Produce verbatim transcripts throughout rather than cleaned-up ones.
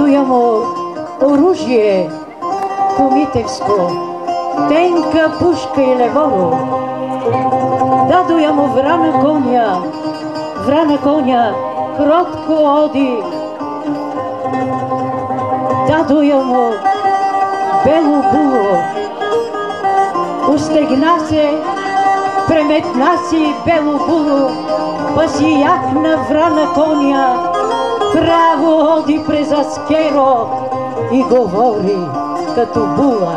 дадуємо оружие комитевско, тенка пушка и леворо. Дадуємо врана коня, врана коня, кротко оди. Дадуємо белу було, устегна се, преметна си белу було, па си јахна врана коня, право оди през аскеро и говори като була.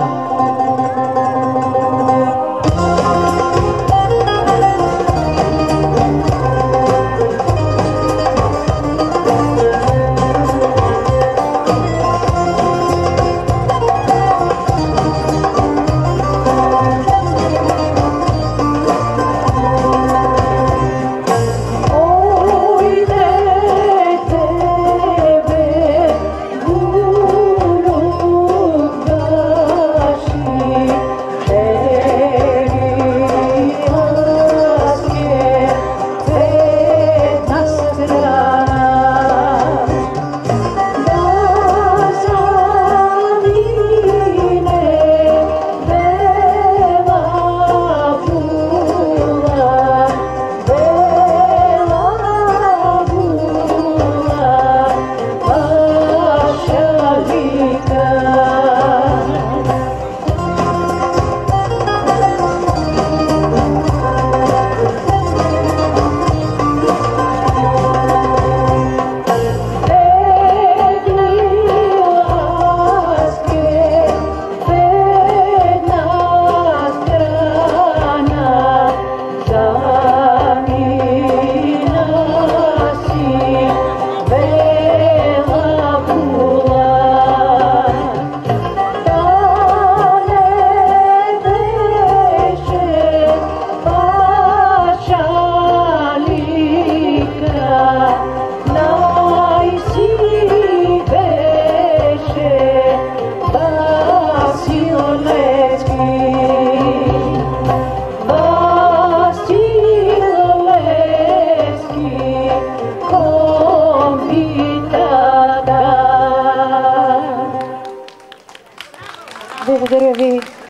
Благодаря ви.